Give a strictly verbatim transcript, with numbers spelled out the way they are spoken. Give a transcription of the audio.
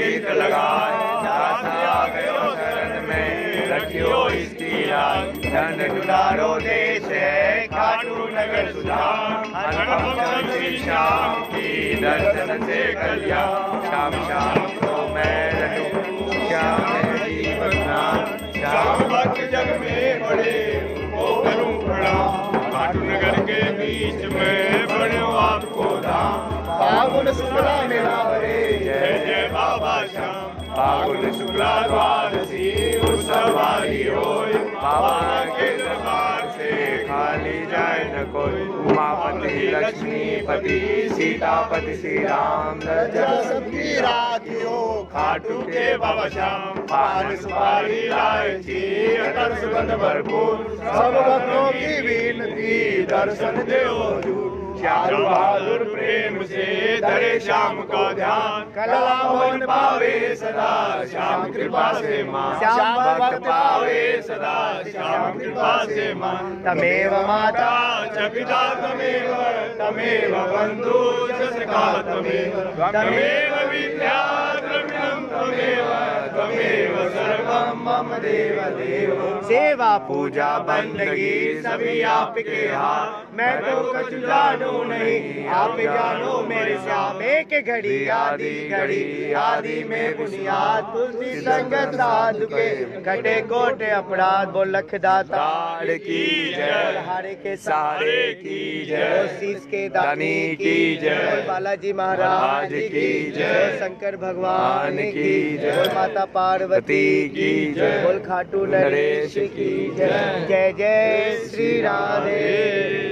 चित लगाए, दास आ गयो शरण में, रखियो इसकी लाज। धन दुलारो देश है खाटू नगर सुधाम, अनुपम श्री श्याम की दर्शन से कल्याण। श्याम श्याम को मैं रहूं, श्याम है जीवन नाम, श्याम भक्त जग में बड़े उनको करूं प्रणाम। खाटू नगर के बीच में बड़ो आपको धाम, फागुन शुक्ला मेला रे, जय जय बाबा श्याम। फागुन शुक्ला द्वादशी उत्सव वाली होय, बाबा के दरबार से खाली जाए न कोई। उमापति लक्ष्मीपति सीतापति श्री राम, सबकी राखियो खाटू के बाबा श्याम। पान सुपारी इलायची अतर सुगंध भरपूर, सब भक्तों की विनती दर्शन देओ हजूर। श्याम बहादुर प्रेम से धरे श्याम का ध्यान, कला भवन पावे सदा श्याम कृपा से मान। श्याम भक्त पावे सदा श्याम कृपा से मान। तमेव माता च पिता तमेव, तमेव बंधु च सखा तमेव, तमेव विद्या द्रविणं तमेव, तमेव सर्वं मम देव देव। सेवा पूजा बंदगी सभी आपके हाथ, मैं तो कुछ जानू नहीं, आप जानो मेरे श्याम। एक घड़ी आदि घड़ी आदि में बुनियाद, तुलसी संगत साधु के घटे कोटे अपराध। बोल लखदातार की जय, हारे के सहारे की जय, शीश के दानी की जय, बालाजी महाराज की जय, शंकर भगवान की जय, माता पार्वती की जय, बोल खाटू नरेश की जय। जय जय श्री राधे।